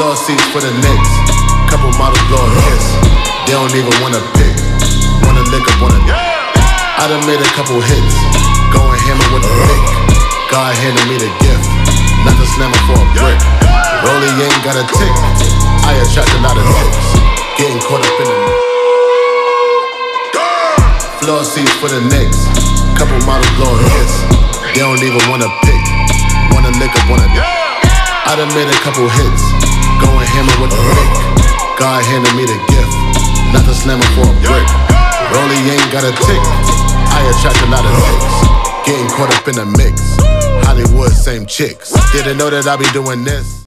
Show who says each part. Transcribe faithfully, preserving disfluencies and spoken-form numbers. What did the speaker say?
Speaker 1: Floor seats for the Knicks. Couple models blow a kiss. They don't even wanna pick. Wanna lick up on a I done made a couple hits. Going hammer with the pick. God handed me the gift. Not the slammer for a brick. Rollie ain't got a tick. I attract a lot of ticks. Getting caught up in the floor seats for the Knicks. Couple models blow a kiss. They don't even wanna pick. Wanna lick up on a I done made a couple hits. Going hammer with the pick. God handed me the gift. Not the slammer for a brick. Rollie ain't got a tick. I attract a lot of ticks. Getting caught up in the mix. Hollywood, same chicks. Didn't know that I be doing this.